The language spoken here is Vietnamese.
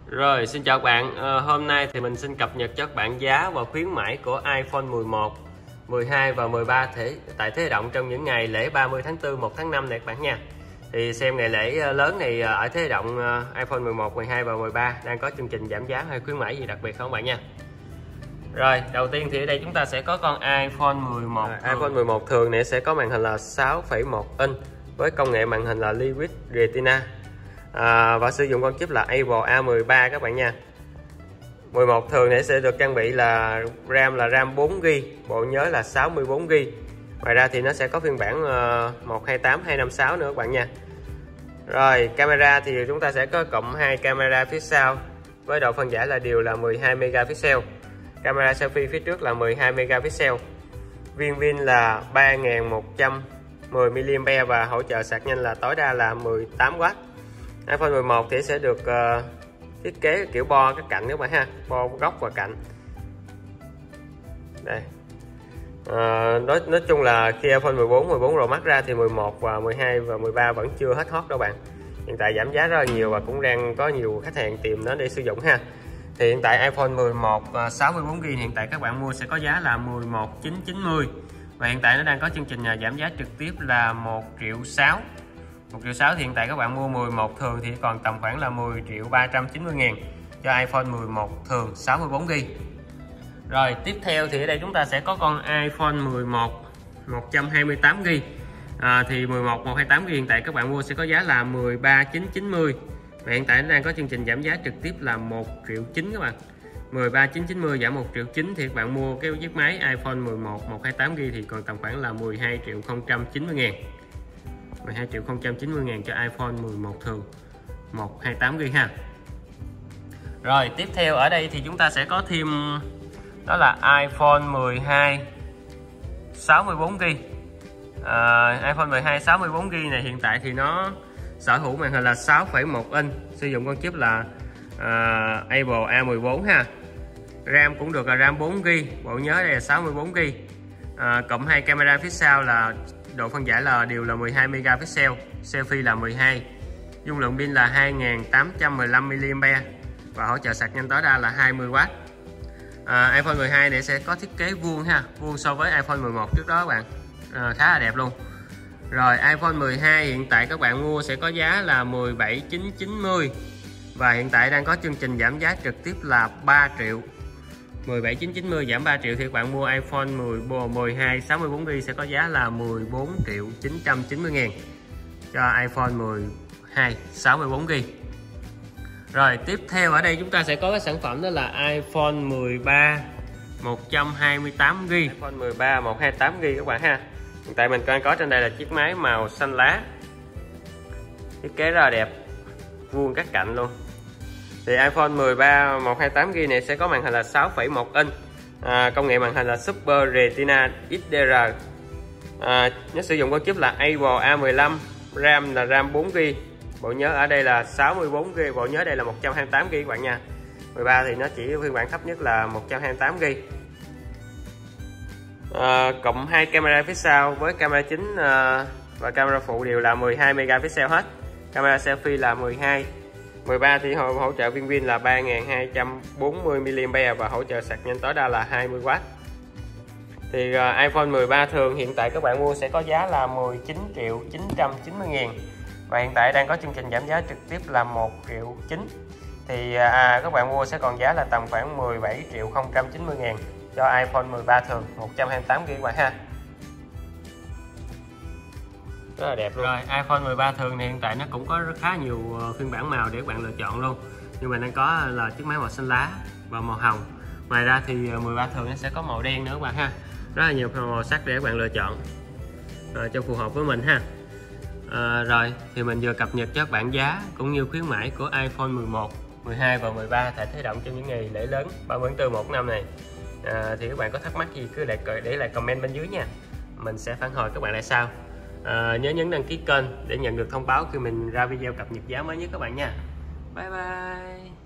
Rồi, xin chào các bạn. Hôm nay thì mình xin cập nhật cho các bạn giá và khuyến mãi của iPhone 11, 12 và 13 tại Thế Hệ Động trong những ngày lễ 30 tháng 4, 1 tháng 5 này các bạn nha. Thì xem ngày lễ lớn này ở Thế Hệ Động, iPhone 11, 12 và 13 đang có chương trình giảm giá hay khuyến mãi gì đặc biệt không các bạn nha. Rồi, đầu tiên thì ở đây chúng ta sẽ có con iPhone 11. iPhone 11 thường này sẽ có màn hình là 6,1 inch với công nghệ màn hình là Liquid Retina. Và sử dụng con chip là Apple A13 các bạn nha. 11 thường này sẽ được trang bị là RAM 4GB, bộ nhớ là 64GB. Ngoài ra thì nó sẽ có phiên bản 128, 256 nữa các bạn nha. Rồi, camera thì chúng ta sẽ có cộng 2 camera phía sau với độ phân giải là đều là 12 megapixel. Camera selfie phía trước là 12 megapixel. Viên pin là 3110 mAh và hỗ trợ sạc nhanh là tối đa là 18W. iPhone 11 thì sẽ được thiết kế kiểu bo các cạnh các bạn ha, bo góc và cạnh. Đây. Nói chung là khi iPhone 14, 14 Pro Max ra thì 11 và 12 và 13 vẫn chưa hết hot đâu bạn. Hiện tại giảm giá rất là nhiều và cũng đang có nhiều khách hàng tìm nó để sử dụng ha. Thì hiện tại iPhone 11 64GB hiện tại các bạn mua sẽ có giá là 11.990 và hiện tại nó đang có chương trình giảm giá trực tiếp là 1.600.000. 1.600.000 thì hiện tại các bạn mua 11 thường thì còn tầm khoảng là 10.390.000 cho iPhone 11 thường 64GB. Rồi tiếp theo thì ở đây chúng ta sẽ có con iPhone 11 128GB. Thì 11 128GB hiện tại các bạn mua sẽ có giá là 13.990 và hiện tại nó đang có chương trình giảm giá trực tiếp là 1.900.000 các bạn. 13.990 giảm 1.900.000 thì các bạn mua cái chiếc máy iPhone 11 128GB thì còn tầm khoảng là 12.090.000. 12.090.000 cho iPhone 11 thường 128GB ha. Rồi tiếp theo ở đây thì chúng ta sẽ có thêm đó là iPhone 12 64GB. iPhone 12 64GB này hiện tại thì nó sở hữu màn hình là 6,1 inch, sử dụng con chip là Apple A14 ha. RAM cũng được là RAM 4GB, bộ nhớ đây là 64GB. Cộng 2 camera phía sau là độ phân giải là đều là 12 megapixel, selfie là 12. Dung lượng pin là 2815 mAh và hỗ trợ sạc nhanh tối đa là 20W. iPhone 12 này sẽ có thiết kế vuông ha, vuông so với iPhone 11 trước đó các bạn. Khá là đẹp luôn. Rồi iPhone 12 hiện tại các bạn mua sẽ có giá là 17.990 và hiện tại đang có chương trình giảm giá trực tiếp là 3 triệu. 17.990 giảm 3 triệu thì các bạn mua iPhone 12 64GB sẽ có giá là 14.990.000 cho iPhone 12 64GB. Rồi tiếp theo ở đây chúng ta sẽ có cái sản phẩm đó là iPhone 13 128GB. iPhone 13 128GB các bạn ha. Hiện tại mình có trên đây là chiếc máy màu xanh lá, thiết kế rất là đẹp, vuông các cạnh luôn. Thì iPhone 13 128GB này sẽ có màn hình là 6,1 inch, công nghệ màn hình là Super Retina XDR. Nó sử dụng con chip là Apple A15, RAM là RAM 4GB, bộ nhớ ở đây là 64GB, bộ nhớ đây là 128GB các bạn nha. 13 thì nó chỉ phiên bản thấp nhất là 128GB. Cộng 2 camera phía sau với camera chính và camera phụ đều là 12 megapixel hết. Camera selfie là 12. 13 thì hỗ trợ viên pin là 3240 mAh và hỗ trợ sạc nhanh tối đa là 20W. Thì iPhone 13 thường hiện tại các bạn mua sẽ có giá là 19.990.000 và hiện tại đang có chương trình giảm giá trực tiếp là 1.900.000. Thì các bạn mua sẽ còn giá là tầm khoảng 17.090.000 cho iPhone 13 thường 128GB các bạn ha. Rất là đẹp luôn. Rồi iPhone 13 thường thì hiện tại nó cũng có khá nhiều phiên bản màu để các bạn lựa chọn luôn. Nhưng mà đang có là chiếc máy màu xanh lá và màu hồng. Ngoài ra thì 13 thường nó sẽ có màu đen nữa các bạn ha. Rất là nhiều màu sắc để các bạn lựa chọn cho phù hợp với mình ha. Rồi thì mình vừa cập nhật cho các bạn giá cũng như khuyến mãi của iPhone 11, 12 và 13 tại Thế Động trong những ngày lễ lớn 30 tháng 4 1 năm này. Thì các bạn có thắc mắc gì cứ để lại comment bên dưới nha, mình sẽ phản hồi các bạn lại sau. Nhớ nhấn đăng ký kênh để nhận được thông báo khi mình ra video cập nhật giá mới nhất các bạn nha. Bye bye.